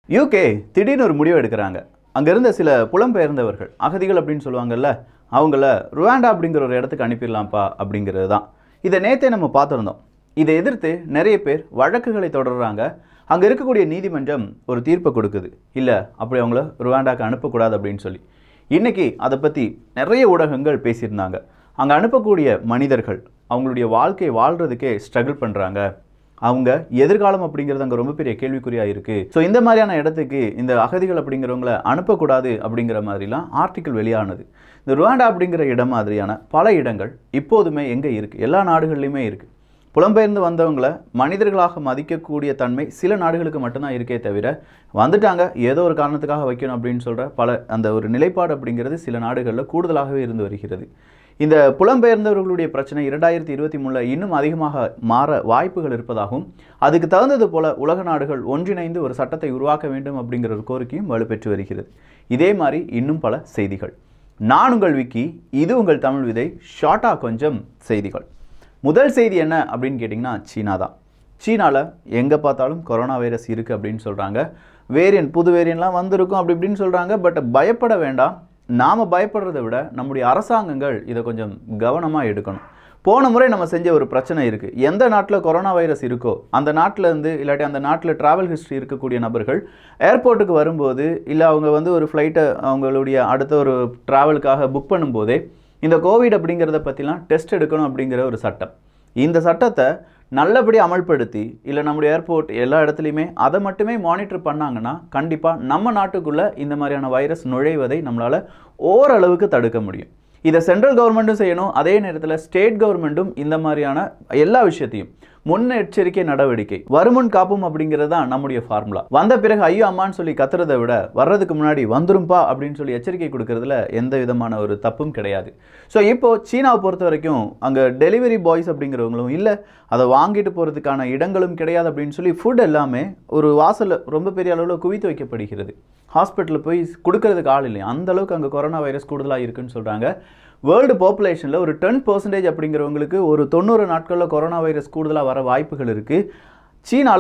UK திடீர்னு ஒரு முடிவு எடுக்கிறாங்க. அங்கே இருந்த சில புலம்பெயர்ந்தவர்கள் அகதிகள் அப்படின்னு சொல்லுவாங்கல்ல, அவங்கள ருவாண்டா அப்படிங்கிற ஒரு இடத்துக்கு அனுப்பிடலாம்ப்பா அப்படிங்கிறது தான். இதை நேற்றே நம்ம பார்த்துருந்தோம். இதை எதிர்த்து நிறைய பேர் வழக்குகளை தொடர்றாங்க. அங்கே இருக்கக்கூடிய நீதிமன்றம் ஒரு தீர்ப்பை கொடுக்குது, இல்லை அப்படி அவங்கள ருவாண்டாக்கு அனுப்பக்கூடாது அப்படின்னு சொல்லி. இன்றைக்கி அதை பற்றி நிறைய ஊடகங்கள் பேசியிருந்தாங்க. அங்கே அனுப்பக்கூடிய மனிதர்கள் அவங்களுடைய வாழ்க்கையை வாழ்கிறதுக்கே ஸ்ட்ரகிள் பண்ணுறாங்க. அவங்க எதிர்காலம் அப்படிங்கிறது அங்கே ரொம்ப பெரிய கேள்விக்குறியாக இருக்குது. ஸோ இந்த மாதிரியான இடத்துக்கு இந்த அகதிகள் அப்படிங்கிறவங்கள அனுப்பக்கூடாது அப்படிங்கிற மாதிரிலாம் ஆர்டிக்கிள் வெளியானது. இந்த ருவாண்டா அப்படிங்கிற இடம் மாதிரியான பல இடங்கள் இப்போதுமே எங்கே இருக்குது? எல்லா நாடுகள்லையுமே இருக்குது. புலம்பெயர்ந்து வந்தவங்களை மனிதர்களாக மதிக்கக்கூடிய தன்மை சில நாடுகளுக்கு மட்டும்தான் இருக்கே தவிர, வந்துட்டாங்க ஏதோ ஒரு காரணத்துக்காக வைக்கணும் அப்படின்னு சொல்கிற அந்த ஒரு நிலைப்பாடு அப்படிங்கிறது சில நாடுகளில் கூடுதலாகவே இருந்து வருகிறது. இந்த புலம்பெயர்ந்தவர்களுடைய பிரச்சனை 2023 இன்னும் அதிகமாக மாற வாய்ப்புகள் இருப்பதாகவும், அதுக்கு தகுந்தது போல உலக நாடுகள் ஒன்றிணைந்து ஒரு சட்டத்தை உருவாக்க வேண்டும் அப்படிங்கிற ஒரு கோரிக்கையும் வலுப்பெற்று வருகிறது. இதே மாதிரி இன்னும் பல செய்திகள். நான் உங்கள் விக்கி, இது உங்கள் தமிழ் விதை. ஷார்ட்டாக கொஞ்சம் செய்திகள். முதல் செய்தி என்ன அப்படின்னு கேட்டிங்கன்னா, சீனா தான். சீனாவில் எங்கே பார்த்தாலும் கொரோனா வைரஸ் இருக்குது அப்படின்னு சொல்கிறாங்க. புது வேரியன்ட்லாம் வந்திருக்கும் அப்படி இப்படின்னு சொல்கிறாங்க. பட் பயப்பட வேண்டாம். நாம் பயப்படுறதை விட நம்முடைய அரசாங்கங்கள் இதை கொஞ்சம் கவனமாக எடுக்கணும். போன முறை நம்ம செஞ்ச ஒரு பிரச்சனை இருக்குது. எந்த நாட்டில் கொரோனா வைரஸ் இருக்கோ அந்த நாட்டில் இருந்து, இல்லாட்டி அந்த நாட்டில் ட்ராவல் ஹிஸ்ட்ரி இருக்கக்கூடிய நபர்கள் ஏர்போர்ட்டுக்கு வரும்போது, இல்லை அவங்க ஒரு ஃப்ளைட்டை அவங்களுடைய அடுத்த ஒரு ட்ராவலுக்காக புக் பண்ணும்போதே இந்த கோவிட் அப்படிங்கிறத பற்றிலாம் டெஸ்ட் எடுக்கணும் அப்படிங்கிற ஒரு சட்டம். இந்த சட்டத்தை நல்லபடி அமல்படுத்தி, இல்லை நம்முடைய ஏர்போர்ட் எல்லா இடத்துலையுமே அதை மட்டுமே மானிட்டர் பண்ணாங்கன்னா கண்டிப்பாக நம்ம நாட்டுக்குள்ளே இந்த மாதிரியான வைரஸ் நுழைவதை நம்மளால் ஓரளவுக்கு தடுக்க முடியும். இதை சென்ட்ரல் கவர்மெண்ட்டும் செய்யணும், அதே நேரத்தில் ஸ்டேட் கவர்மெண்ட்டும் இந்த மாதிரியான எல்லா விஷயத்தையும் முன்னெச்சரிக்கை நடவடிக்கை, வருமுன் காப்பும் அப்படிங்கிறது தான் நம்முடைய ஃபார்முலா. வந்த பிறகு ஐயோ அம்மான்னு சொல்லி கத்துறதை விட வர்றதுக்கு முன்னாடி வந்துரும்பா அப்படின்னு சொல்லி எச்சரிக்கை கொடுக்கறதுல எந்த விதமான ஒரு தப்பும் கிடையாது. ஸோ இப்போது சீனாவை பொறுத்த வரைக்கும் அங்கே டெலிவரி பாய்ஸ் அப்படிங்கிறவங்களும் இல்லை, அதை வாங்கிட்டு போகிறதுக்கான இடங்களும் கிடையாது அப்படின்னு சொல்லி ஃபுட் எல்லாமே ஒரு வாசலில் ரொம்ப பெரிய அளவில் குவித்து வைக்கப்படுகிறது. ஹாஸ்பிட்டலில் போய் கொடுக்கறதுக்கு ஆள் இல்லை, அந்தளவுக்கு அங்கே கொரோனா வைரஸ் கூடுதலாக இருக்குன்னு சொல்கிறாங்க. வேர்ல்டு பாப்புலேஷனில் ஒரு 10% அப்படிங்கிறவங்களுக்கு ஒரு 90 நாட்களில் கொரோனா வைரஸ் கூடுதலாக வர வாய்ப்புகள் இருக்குது. சீனாவில்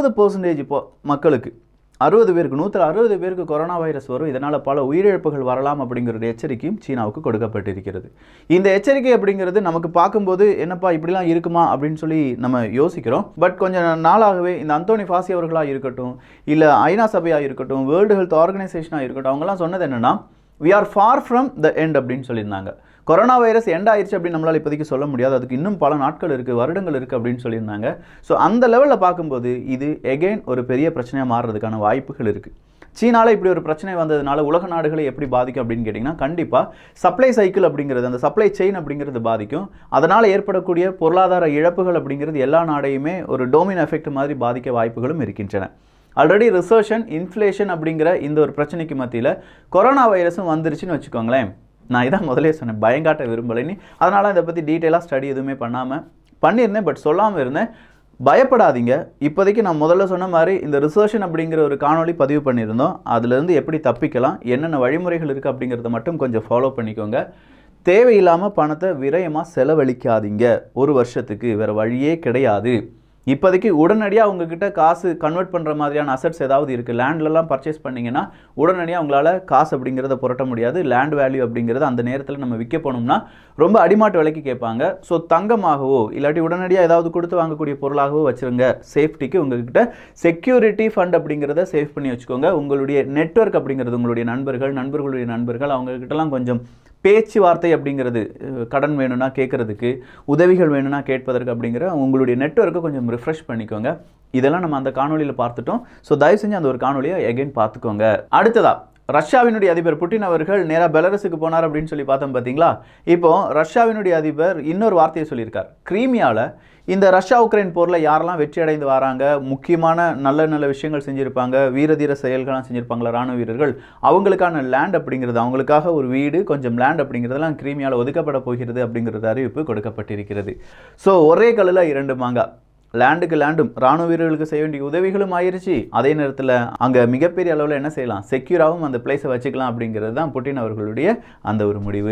60% மக்களுக்கு 60 பேருக்கு 160 பேருக்கு கொரோனா வைரஸ் வரும். இதனால் பல உயிரிழப்புகள் வரலாம் அப்படிங்கிற ஒரு எச்சரிக்கையும் சீனாவுக்கு கொடுக்கப்பட்டிருக்கிறது. இந்த எச்சரிக்கை அப்படிங்கிறது நமக்கு பார்க்கும்போது என்னப்பா இப்படிலாம் இருக்குமா அப்படின்னு சொல்லி நம்ம யோசிக்கிறோம். பட் கொஞ்சம் நாளாகவே இந்த அந்தோனி ஃபாசி அவர்களாக இருக்கட்டும், இல்லை ஐநா சபையாக இருக்கட்டும், வேர்ல்டு ஹெல்த் ஆர்கனைசேஷனாக இருக்கட்டும், அவங்கெல்லாம் சொன்னது என்னென்னா, we are far from the end அப்படின்னு சொல்லியிருந்தாங்க. கொரோனா வைரஸ் எண்ட் ஆயிடுச்சு அப்படின்னு நம்மளால் இப்போதைக்கு சொல்ல முடியாது, அதுக்கு இன்னும் பல நாட்கள் இருக்குது, வருடங்கள் இருக்குது அப்படின்னு சொல்லியிருந்தாங்க. ஸோ அந்த லெவலில் பார்க்கும்போது இது எகெயின் ஒரு பெரிய பிரச்சனையாக மாறுறதுக்கான வாய்ப்புகள் இருக்குது. சீனாவில் இப்படி ஒரு பிரச்சனை வந்ததுனால உலக நாடுகளை எப்படி பாதிக்கும் அப்படின்னு கேட்டிங்கன்னா, கண்டிப்பாக சப்ளை சைக்கிள் அப்படிங்கிறது, அந்த சப்ளை செயின் அப்படிங்கிறது பாதிக்கும். அதனால் ஏற்படக்கூடிய பொருளாதார இழப்புகள் அப்படிங்கிறது எல்லா நாடையுமே ஒரு டோமினோ எஃபெக்ட் மாதிரி பாதிக்க வாய்ப்புகளும் இருக்கின்றன. ஆல்ரெடி ரிசர்ஷன், இன்ஃப்ளேஷன் அப்படிங்கிற இந்த ஒரு பிரச்சனைக்கு மத்தியில் கொரோனா வைரஸும் வந்துருச்சுன்னு வச்சுக்கோங்களேன். நான் இதான் முதலே சொன்னேன், பயங்காட்ட விரும்பலைன்னு. அதனால் இதை பற்றி டீட்டெயிலாக ஸ்டடி எதுவுமே பண்ணியிருந்தேன், பட் சொல்லாமல் இருந்தேன். பயப்படாதீங்க. இப்போதைக்கு நான் முதல்ல சொன்ன மாதிரி இந்த ரிசர்ஷன் அப்படிங்கிற ஒரு காணொலி பதிவு பண்ணியிருந்தோம். அதுலேருந்து எப்படி தப்பிக்கலாம், என்னென்ன வழிமுறைகள் இருக்குது அப்படிங்கிறத மட்டும் கொஞ்சம் ஃபாலோ பண்ணிக்கோங்க. தேவையில்லாமல் பணத்தை விரயமாக செலவழிக்காதீங்க. ஒரு வருஷத்துக்கு வேறு வழியே கிடையாது. இப்போதைக்கு உடனடியாக உங்ககிட்ட காசு கன்வெர்ட் பண்ணுற மாதிரியான அசட்ஸ் ஏதாவது இருக்குது, லேண்ட்லலாம் பர்ச்சேஸ் பண்ணிங்கன்னா உடனடியாக உங்களால் காசு அப்படிங்கிறத புரட்ட முடியாது. லேண்ட் வேல்யூ அப்படிங்கிறது அந்த நேரத்தில் நம்ம விற்க போனோம்னா ரொம்ப அடிமாட்டு விலைக்கு கேட்பாங்க. ஸோ தங்கமாகவோ இல்லாட்டி உடனடியாக ஏதாவது கொடுத்து வாங்கக்கூடிய பொருளாகவோ வச்சுருங்க. சேஃப்டிக்கு உங்கள்கிட்ட செக்யூரிட்டி ஃபண்ட் அப்படிங்கிறத சேவ் பண்ணி வச்சுக்கோங்க. உங்களுடைய நெட்வொர்க் அப்படிங்கிறது, உங்களுடைய நண்பர்களுடைய நண்பர்கள், அவங்கக்கிட்டலாம் கொஞ்சம் பேச்சுவார்த்தை அப்படிங்கிறது, கடன் வேணும்னா கேட்குறதுக்கு, உதவிகள் வேணும்னா கேட்பதற்கு அப்படிங்கிற உங்களுடைய நெட்வொர்க்கை கொஞ்சம் ரிஃப்ரெஷ் பண்ணிக்கோங்க. இதெல்லாம் நம்ம அந்த காணொலியில் பார்த்துட்டோம். ஸோ தயவு செஞ்சு அந்த ஒரு காணொலியை எகைன் பார்த்துக்கோங்க. அடுத்ததா ரஷ்யாவினுடைய அதிபர் புட்டின் அவர்கள் நேராக பெலரஸுக்கு போனார் அப்படின்னு சொல்லி பார்த்தோம் பார்த்தீங்களா. இப்போ ரஷ்யாவினுடைய அதிபர் இன்னொரு வார்த்தையை சொல்லியிருக்கார். கிரீமியாவில் இந்த ரஷ்யா உக்ரைன் போரில் யாரெல்லாம் வெற்றி அடைந்து வராங்க, முக்கியமான நல்ல விஷயங்கள் செஞ்சுருப்பாங்க, வீரதீர செயல்கள்லாம் செஞ்சுருப்பாங்களா ராணுவ வீரர்கள், அவங்களுக்கான லேண்ட் அப்படிங்கிறது, அவங்களுக்காக ஒரு வீடு, கொஞ்சம் லேண்ட் அப்படிங்கிறதெல்லாம் கிரீமியாவில் ஒதுக்கப்பட போகிறது அப்படிங்கிறது அறிவிப்பு கொடுக்கப்பட்டிருக்கிறது. ஸோ ஒரே கல்லில் 2 மாங்காய். லேண்டுக்கு லேண்டும் ராணுவ வீரர்களுக்கு செய்ய வேண்டிய உதவிகளும் ஆயிடுச்சு. அதே நேரத்தில் அங்கே மிகப்பெரிய அளவில் என்ன செய்யலாம், செக்யூராகவும் அந்த பிளேஸை வச்சுக்கலாம் அப்படிங்கிறது தான் புட்டின் அவர்களுடைய அந்த ஒரு முடிவு.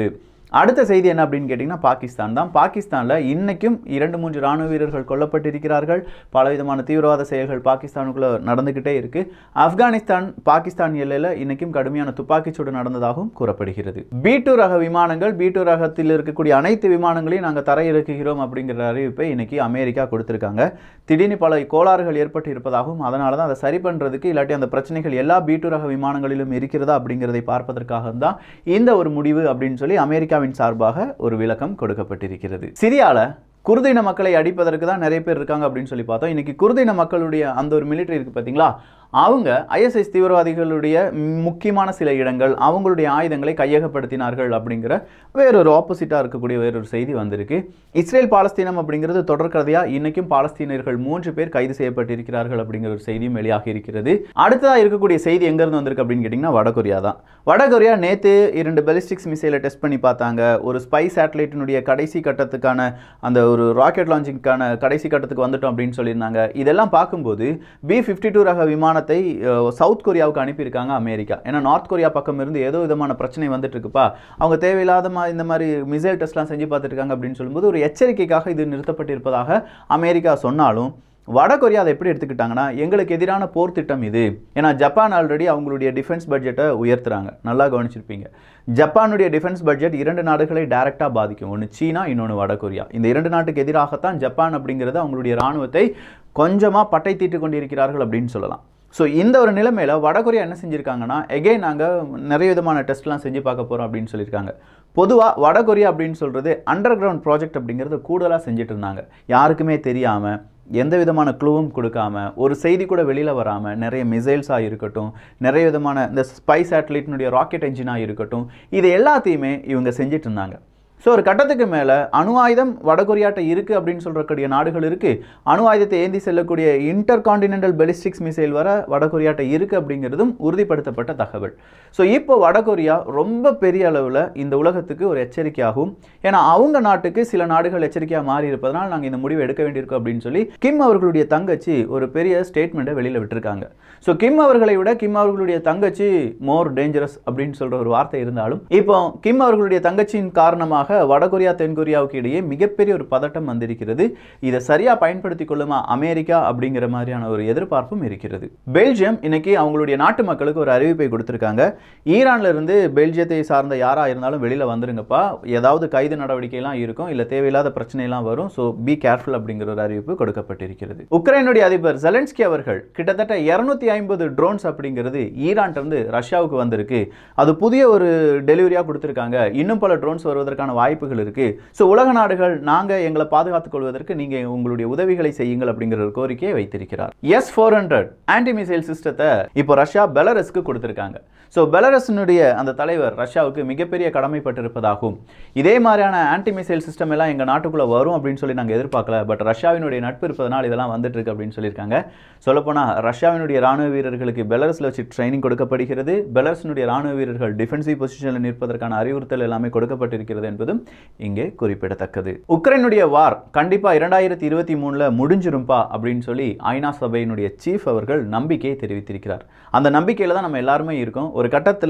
அடுத்த செய்தி என்ன அப்படின்னு கேட்டிங்கன்னா பாகிஸ்தான் தான். பாகிஸ்தானில் இன்றைக்கும் 2-3 ராணுவ வீரர்கள் கொல்லப்பட்டிருக்கிறார்கள். பலவிதமான தீவிரவாத செயல்கள் பாகிஸ்தானுக்குள்ளே நடந்துக்கிட்டே இருக்குது. ஆப்கானிஸ்தான் பாகிஸ்தான் எல்லையில் இன்றைக்கும் கடுமையான துப்பாக்கிச்சூடு நடந்ததாகவும் கூறப்படுகிறது. B2 ரக விமானங்கள், B2 ரகத்தில் இருக்கக்கூடிய அனைத்து விமானங்களையும் நாங்கள் தரையிறக்குகிறோம் அப்படிங்கிற அறிவிப்பை இன்றைக்கி அமெரிக்கா கொடுத்துருக்காங்க. திடீர்னு பல கோளாறுகள் ஏற்பட்டு இருப்பதாகவும் அதனால தான் அதை சரி பண்ணுறதுக்கு இல்லாட்டி அந்த பிரச்சனைகள் எல்லா B2 ரக விமானங்களிலும் இருக்கிறதா அப்படிங்கிறதை பார்ப்பதற்காக தான் இந்த ஒரு முடிவு அப்படின்னு சொல்லி அமெரிக்காவின் சார்பாக ஒரு விளக்கம் கொடுக்கப்பட்டிருக்கிறது. சிரியால குர்தின மக்களை அடிப்பதற்கு தான் நிறைய பேர் இருக்காங்க அப்படின்னு சொல்லி பார்த்தோம். இன்னைக்கு குர்தின மக்களுடைய அந்த ஒரு மிலிட்டரி இருக்கு பார்த்தீங்களா, அவங்க ISIS தீவிரவாதிகளுடைய முக்கியமான சில இடங்கள், அவங்களுடைய ஆயுதங்களை கையகப்படுத்தினார்கள் அப்படிங்கிற வேறொரு ஆப்போசிட்டாக இருக்கக்கூடிய வேறொரு செய்தி வந்திருக்கு. இஸ்ரேல் பாலஸ்தீனம் அப்படிங்கிறது தொடர்கதையாக இன்னைக்கும் பாலஸ்தீனியர்கள் 3 பேர் கைது செய்யப்பட்டிருக்கிறார்கள் அப்படிங்கிற ஒரு செய்தியும் வெளியாகி இருக்கிறது. அடுத்ததாக இருக்கக்கூடிய செய்தி எங்கேருந்து வந்திருக்கு அப்படின்னு கேட்டிங்கன்னா வடகொரியா தான். வடகொரியா நேற்று 2 பெலிஸ்டிக்ஸ் மிசைலை டெஸ்ட் பண்ணி பார்த்தாங்க. ஒரு ஸ்பை சேட்டலைட்டினுடைய கடைசி கட்டத்துக்கான அந்த ஒரு ராக்கெட் லான்ச்சிங்கான கடைசி கட்டத்துக்கு வந்துட்டோம் அப்படின்னு சொல்லியிருந்தாங்க. இதெல்லாம் பார்க்கும்போது B-52 ரக விமானத்தை சவுத் கொரியாவுக்கு அனுப்பியிருக்காங்க அமெரிக்கா. ஏன்னா நார்த் கொரியா பக்கம் இருந்து ஏதோ விதமான பிரச்சனை வந்துட்டு இருக்குப்பா, அவங்க தேவையில்லாத இந்த மாதிரி மிசைல் டெஸ்ட்லாம் செஞ்சு பார்த்துருக்காங்க அப்படின்னு சொல்லும்போது ஒரு எச்சரிக்கைக்காக இது நிறுத்தப்பட்டிருப்பதாக அமெரிக்கா சொன்னாலும் வடகொரியா அதை எப்படி எடுத்துக்கிட்டாங்கன்னா, எங்களுக்கு எதிரான போர் திட்டம் இது. ஏன்னா ஜப்பான் ஆல்ரெடி அவங்களுடைய டிஃபென்ஸ் பட்ஜெட்டை உயர்த்துறாங்க. நல்லா கவனிச்சிருப்பீங்க. ஜப்பானுடைய டிஃபென்ஸ் பட்ஜெட் 2 நாடுகளை டைரக்டாக பாதிக்கும். ஒன்று சீனா, இன்னொன்று வடகொரியா. இந்த 2 நாட்டுக்கு எதிராகத்தான் ஜப்பான் அப்படிங்கிறது அவங்களுடைய இராணுவத்தை கொஞ்சமாக பட்டை தீட்டு கொண்டிருக்கிறார்கள் அப்படின்னு சொல்லலாம். ஸோ இந்த ஒரு நிலைமையில் வடகொரியா என்ன செஞ்சுருக்காங்கன்னா, எகெயின் நாங்கள் நிறைய விதமான டெஸ்ட்லாம் செஞ்சு பார்க்க போகிறோம் அப்படின்னு சொல்லியிருக்காங்க. பொதுவாக வடகொரியா அப்படின்னு சொல்கிறது அண்டர் கிரவுண்ட் ப்ராஜெக்ட் அப்படிங்கிறது கூடுதலாக செஞ்சுட்டு இருந்தாங்க. யாருக்குமே தெரியாமல், எந்த விதமான க்ளூவும் கொடுக்காம, ஒரு செய்தி கூட வெளியில் வராமல் நிறைய மிசைல்ஸாக இருக்கட்டும், நிறைய விதமான இந்த ஸ்பை சேட்டலைட்டினுடைய ராக்கெட் என்ஜினாக இருக்கட்டும், இது எல்லாத்தையுமே இவங்க செஞ்சுட்டு இருந்தாங்க. ஸோ ஒரு கட்டத்துக்கு மேலே அணு ஆயுதம் வடகொரியாட்ட இருக்குது அப்படின்னு சொல்கிறக்கூடிய நாடுகள் இருக்குது. அணு ஆயுதத்தை ஏந்தி செல்லக்கூடிய இன்டர் கான்டினென்டல் பெலிஸ்டிக்ஸ் மிசைல் வர வடகொரியாட்ட இருக்குது அப்படிங்கிறதும் உறுதிப்படுத்தப்பட்ட தகவல். ஸோ இப்போ வடகொரியா ரொம்ப பெரிய அளவில் இந்த உலகத்துக்கு ஒரு எச்சரிக்கையாகும். ஏன்னா அவங்க நாட்டுக்கு சில நாடுகள் எச்சரிக்கையாக மாறி இருப்பதனால் நாங்கள் இந்த முடிவை எடுக்க வேண்டியிருக்கோம் அப்படின்னு சொல்லி கிம் அவர்களுடைய தங்கச்சி ஒரு பெரிய ஸ்டேட்மெண்ட்டை வெளியில் விட்டுருக்காங்க. ஸோ கிம் அவர்களை விட கிம் அவர்களுடைய தங்கச்சி மோர் டேஞ்சரஸ் அப்படின்னு சொல்கிற ஒரு வார்த்தை இருந்தாலும் இப்போ கிம் அவர்களுடைய தங்கச்சியின் காரணமாக வடகொரியா தென்கொரியாவுக்கு இடையே மிகப்பெரிய ஒரு பதட்டம் வந்திருக்கிறது. இதை சரியா பயன்படுத்தி கொள்ளுமா அமெரிக்கா அப்படிங்கிற மாதிரியான ஒரு எதிர்பார்ப்பும் இருக்கிறது. பெல்ஜியம் இன்னைக்கு அவங்களுடைய நாட்டு மக்களுக்கு ஒரு அறிவிப்பை கொடுத்திருக்காங்க. ஈரான்ல இருந்து பெல்ஜியத்தை சார்ந்த யாரா இருந்தாலும் வெளியில வந்துருங்கப்பா, ஏதாவது கைது நடவடிக்கைலாம் இருக்கும், இல்ல தேவையில்லாத பிரச்சனைலாம் வரும், ஸோ பி கேர்ஃபுல் அப்படிங்கிற ஒரு அறிவிப்பு கொடுக்கப்பட்டிருக்கிறது. உக்ரைனுடைய அதிபர் ஜெலன்ஸ்கி அவர்கள் கிட்டத்தட்ட 250 ட்ரோன்ஸ் அப்படிங்கிறது ஈரான்ல இருந்து ரஷ்யாவுக்கு வந்திருக்கு. அது புதிய ஒரு டெலிவரியா கொடுத்திருக்காங்க. இன்னும் பல ட்ரோன்ஸ் வருவதற்கான வாய்ப்புகள் இருக்கு. சோ உலக நாடுகள் நாங்க எங்களை பாதுகாத்துக் கொள்வதற்கு நீங்க உங்களுடைய உதவிகளை செய்யுங்கள் அப்படிங்கிற ஒரு கோரிக்கையை வைத்திருக்கிறார். S-400 ஆன்டி மிசைல் சிஸ்டத்தை இப்போ ரஷ்யா பெலரஸ்க்கு கொடுத்திருக்காங்க. சோ பெலரஸினுடைய அந்த தலைவர் ரஷ்யாவுக்கு மிகப்பெரிய கடமைப்பட்டிருப்பதாகவும், இதே மாதிரியான ஆன்டி மிசைல் சிஸ்டம் எல்லாம் எங்க நாட்டுக்குள்ள வரும் அப்படின்னு சொல்லி நாங்க எதிர்பார்க்கல, பட் ரஷ்யாவினுடைய நட்பு இருப்பதனால் இதெல்லாம் வந்துட்டு இருக்கு அப்படின்னு சொல்லியிருக்காங்க. சொல்லப்போனா ரஷ்யாவினுடைய ராணுவ வீரர்களுக்கு பெலரஸ்ல வச்சு ட்ரைனிங் கொடுக்கப்படுகிறது. பெலரஸினுடைய ராணுவ வீரர்கள் டிஃபென்சிவ் பொசிஷனில் நிற்பதற்கான அறிவுறுத்தல் எல்லாமே கொடுக்கப்பட்டிருக்கிறது என்பதும் இங்கே குறிப்பிடத்தக்கது. உக்ரைனுடைய வார் கண்டிப்பா 2023 முடிஞ்சிரும்பா அப்படின்னு சொல்லி ஐநா சபையினுடைய சீஃப் அவர்கள் நம்பிக்கையை தெரிவித்திருக்கிறார். அந்த நம்பிக்கையில தான் நம்ம எல்லாருமே இருக்கோம். ஒரு கட்டத்தில்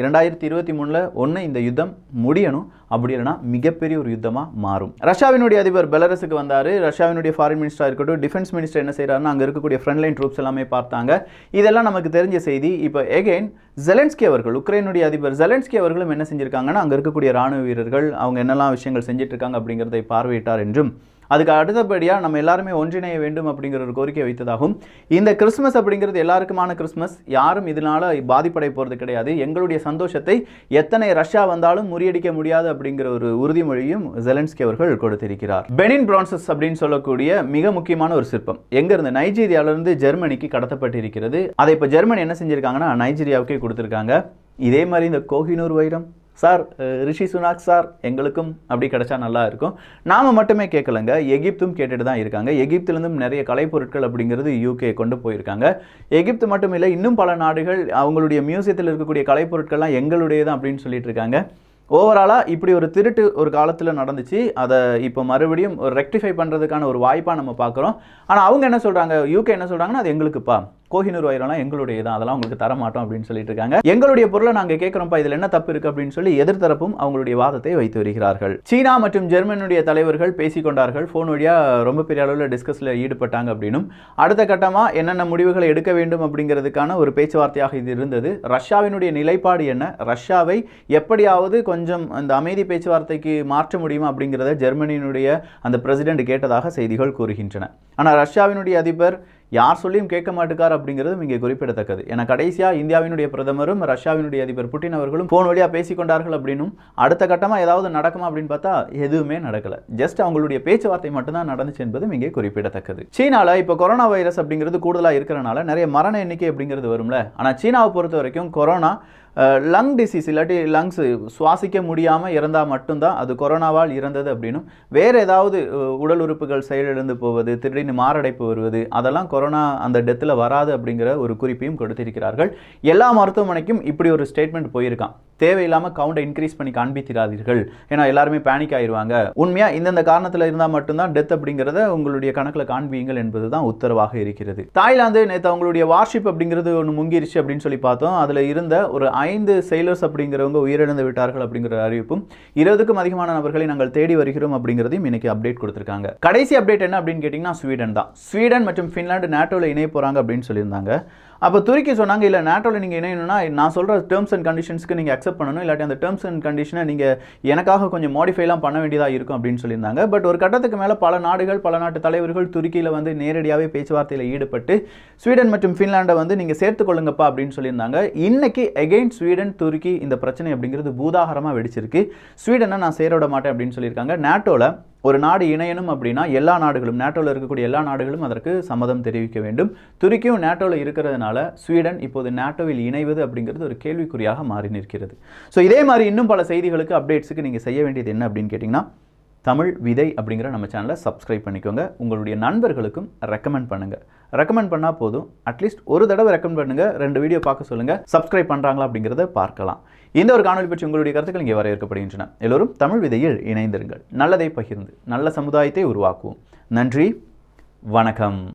2023 ஒன்று இந்த யுத்தம் முடியணும், அப்படி இல்லைனா மிகப்பெரிய ஒரு யுத்தமா மாறும். ரஷ்யாவினுடைய அதிபர் பெலரஸுக்கு வந்தாரு. ரஷ்யாவினுடைய ஃபாரின் மினிஸ்டரா இருக்கட்டும், டிஃபென்ஸ் மினிஸ்டர் என்ன செய்யறாருன்னா அங்க இருக்கக்கூடிய ஃப்ரண்ட்லைன் ட்ரூப்ஸ் எல்லாமே பார்த்தாங்க. இதெல்லாம் நமக்கு தெரிஞ்ச செய்தி. இப்போ எகைன் ஜெலன்ஸ்கி அவர்கள், உக்ரைனுடைய அதிபர் ஜெலன்ஸ்கி அவர்களும் என்ன செஞ்சிருக்காங்கன்னா அங்க இருக்கக்கூடிய ராணுவ வீரர்கள் அவங்க என்னெல்லாம் விஷயங்கள் செஞ்சுட்டு இருக்காங்க அப்படிங்கிறதை பார்வையிட்டார் என்றும், அதுக்கு அடுத்தபடியாக நம்ம எல்லாருமே ஒன்றிணைய வேண்டும் அப்படிங்கிற ஒரு கோரிக்கை வைத்ததாகவும், இந்த கிறிஸ்மஸ் அப்படிங்கிறது எல்லாருக்குமான கிறிஸ்மஸ், யாரும் இதனால பாதிப்படை போகிறது கிடையாது, எங்களுடைய சந்தோஷத்தை எத்தனை ரஷ்யா வந்தாலும் முறியடிக்க முடியாது அப்படிங்கிற ஒரு உறுதிமொழியும் ஜெலன்ஸ்கி அவர்கள் கொடுத்திருக்கிறார். பெனின் பிரான்சஸ் அப்படின்னு சொல்லக்கூடிய மிக முக்கியமான ஒரு சிற்பம் எங்கிருந்து நைஜீரியாவிலிருந்து ஜெர்மனிக்கு கடத்தப்பட்டிருக்கிறது. அதை இப்போ ஜெர்மனி என்ன செஞ்சிருக்காங்கன்னா நைஜீரியாவுக்கே கொடுத்துருக்காங்க. இதே மாதிரி இந்த கோஹினூர் வைரம் சார், ரிஷி சுனாக் சார், எங்களுக்கும் அப்படி கிடைச்சா நல்லா இருக்கும். நாம மட்டுமே கேட்கலங்க, எகிப்தும் கேட்டுட்டு தான் இருக்காங்க. எகிப்திலிருந்தும் நிறைய கலைப்பொருட்கள் அப்படிங்கிறது UK கொண்டு போயிருக்காங்க. எகிப்து மட்டும் இல்லை, இன்னும் பல நாடுகள் அவங்களுடைய மியூசியத்தில் இருக்கக்கூடிய கலைப்பொருட்கள்லாம் எங்களுடையதான் அப்படின்னு சொல்லிட்டு இருக்காங்க. ஓவராலாக இப்படி ஒரு திருட்டு ஒரு காலத்தில் நடந்துச்சு. அதை இப்போ மறுபடியும் ஒரு ரெக்டிஃபை பண்ணுறதுக்கான ஒரு வாய்ப்பாக நம்ம பார்க்குறோம். ஆனால் அவங்க என்ன சொல்கிறாங்க, UK என்ன சொல்கிறாங்கன்னா அது எங்களுக்குப்பா, கோஹினூர் வைரம்லாம் எங்களுடைய தான், அதெல்லாம் உங்களுக்கு தர மாட்டோம் அப்படின்னு சொல்லிட்டு இருக்காங்க. எங்களுடைய பொருளை நாங்கள் கேட்குறோம்ப்பா, இதில் என்ன தப்பு இருக்கு அப்படின்னு சொல்லி எதிர்த்தரப்பும் அவங்களுடைய வாதத்தை வைத்து வருகிறார்கள். சீனா மற்றும் ஜெர்மனியுடைய தலைவர்கள் பேசிக்கொண்டார்கள், போன் வழியா ரொம்ப பெரிய அளவில் டிஸ்கஸ்ல ஈடுபட்டாங்க அப்படின்னும் அடுத்த கட்டமா என்னென்ன முடிவுகளை எடுக்க வேண்டும் அப்படிங்கிறதுக்கான ஒரு பேச்சுவார்த்தையாக இது இருந்தது. ரஷ்யாவினுடைய நிலைப்பாடு என்ன, ரஷ்யாவை எப்படியாவது கொஞ்சம் அந்த அமைதி பேச்சுவார்த்தைக்கு மாற்ற முடியுமா அப்படிங்கிறத ஜெர்மனியினுடைய அந்த பிரசிடென்ட் கேட்டதாக செய்திகள் கூறுகின்றன. ஆனால் ரஷ்யாவினுடைய அதிபர் யார் சொல்லியும் கேட்க மாட்டுக்கார் அப்படிங்கிறதும் இங்கே குறிப்பிடத்தக்கது. ஏன்னா கடைசியாக இந்தியாவினுடைய பிரதமரும் ரஷ்யாவினுடைய அதிபர் புட்டின் அவர்களும் போன் வழியாக பேசிக்கொண்டார்கள் அப்படின்னும் அடுத்த கட்டமாக ஏதாவது நடக்குமா அப்படின்னு பார்த்தா எதுவுமே நடக்கல. ஜஸ்ட் அவங்களுடைய பேச்சுவார்த்தை மட்டும்தான் நடந்துச்சு என்பதும் இங்கே குறிப்பிடத்தக்கது. சீனாவில் இப்போ கொரோனா வைரஸ் அப்படிங்கிறது கூடுதலாக இருக்கிறனால நிறைய மரண எண்ணிக்கை அப்படிங்கிறது வரும்ல. ஆனால் சீனாவை பொறுத்த வரைக்கும் கொரோனா லங் டிசீஸ் இல்லாட்டி லங்ஸ் சுவாசிக்க முடியாமல் இறந்தால் மட்டும்தான் அது கொரோனாவால் இறந்தது அப்படின்னும், வேறு ஏதாவது உடல் உறுப்புகள் செயலிழந்து போவது, திடீர்னு மாரடைப்பு வருவது, அதெல்லாம் கொரோனா அந்த டெத்தில் வராது அப்படிங்கிற ஒரு குறிப்பையும் கொடுத்திருக்கிறார்கள். எல்லா மருத்துவமனைக்கும் இப்படி ஒரு ஸ்டேட்மெண்ட் போயிருக்கான். தேவையில்லாமல் கவுண்டை இன்க்ரீஸ் பண்ணி காண்பித்திராதீர்கள், ஏன்னா எல்லாருமே பேனிக் ஆயிடுவாங்க, உண்மையாக இந்தந்த காரணத்தில் இருந்தால் மட்டும்தான் டெத் அப்படிங்கிறத உங்களுடைய கணக்கில் காண்பியுங்கள் என்பது தான் உத்தரவாக இருக்கிறது. தாய்லாந்து நேற்று அவங்களுடைய வார்ஷிப் அப்படிங்கிறது ஒன்று முங்கிருச்சு அப்படின்னு சொல்லி பார்த்தோம். அதில் இருந்த ஒரு 5 செயலர்ஸ் அப்படிங்கிறவங்க உயிரிழந்து விட்டார்கள் அப்படிங்கிற அறிவிப்பும், 20க்கும் அதிகமான நபர்களை நாங்கள் தேடி வருகிறோம் அப்படிங்கிறதையும் இன்னைக்கு அப்டேட் கொடுத்திருக்காங்க. கடைசி அப்டேட் என்ன அப்படின்னு கேட்டிங்கன்னா ஸ்வீடன் தான். ஸ்வீடன் மற்றும் ஃபின்லாந்து நேட்டோவில் இணைய போகிறாங்க அப்படின்னு சொல்லியிருந்தாங்க. அப்போ துருக்கி சொன்னாங்க, இல்லை நேட்டோவில் நீங்கள் இணையணும்னா நான் சொல்கிற டேர்ம்ஸ் அண்ட் கண்டிஷன்ஸ்க்கு நீங்கள் அக்செப்ட் பண்ணணும், இல்லாட்டி அந்த டேர்ம்ஸ் அண்ட் கண்டிஷனை நீங்கள் எனக்காக கொஞ்சம் மாடிஃபைலாம் பண்ண வேண்டியதாக இருக்கும் அப்படின்னு சொல்லியிருந்தாங்க. பட் ஒரு கட்டத்துக்கு மேலே பல நாட்டு தலைவர்கள் துருக்கியில் வந்து நேரடியாகவே பேச்சுவார்த்தையில் ஈடுபட்டு ஸ்வீடன் மற்றும் ஃபின்லாண்டை வந்து நீங்கள் சேர்த்துக்கொள்ளுங்கப்பா அப்படின்னு சொல்லியிருந்தாங்க. இன்னைக்கு எகெயின் ஸ்வீடன் துருக்கி இந்த பிரச்சனை அப்படிங்கிறது பூதாகரமாக வெடிச்சிருக்கு. ஸ்வீடனை நான் சேர விட மாட்டேன் அப்படின்னு சொல்லியிருக்காங்க. நேட்டோவில் ஒரு நாடு இணையணும் அப்படின்னா எல்லா நாடுகளும், நேட்டோவில் இருக்கக்கூடிய எல்லா நாடுகளும் அதற்கு சம்மதம் தெரிவிக்க வேண்டும். துருக்கியும் நேட்டோவில் இருக்கிறதுனால ஸ்வீடன் இப்போது நேட்டோவில் இணைவது அப்படிங்கிறது ஒரு கேள்விக்குறியாக மாறி நிற்கிறது. ஸோ இதே மாதிரி இன்னும் பல செய்திகளுக்கு அப்டேட்ஸுக்கு நீங்கள் செய்ய வேண்டியது என்ன அப்படின்னு கேட்டிங்கன்னா, தமிழ் விதை அப்படிங்கிற நம்ம சேனலை சப்ஸ்கிரைப் பண்ணிக்கோங்க. உங்களுடைய நண்பர்களுக்கும் ரெக்கமெண்ட் பண்ணுங்கள். ரெக்கமெண்ட் பண்ணால் போதும், அட்லீஸ்ட் ஒரு தடவை ரெக்கமெண்ட் பண்ணுங்கள், 2 வீடியோ பார்க்க சொல்லுங்கள், சப்ஸ்கிரைப் பண்ணுறாங்களா அப்படிங்கிறத பார்க்கலாம். இந்த ஒரு காணொலி பற்றி உங்களுடைய கருத்துக்கள் இங்கே வரவேற்கப்படுகின்றன. எல்லோரும் தமிழ் விதையில் இணைந்திருங்கள். நல்லதை பகிர்ந்து நல்ல சமுதாயத்தை உருவாக்குவோம். நன்றி, வணக்கம்.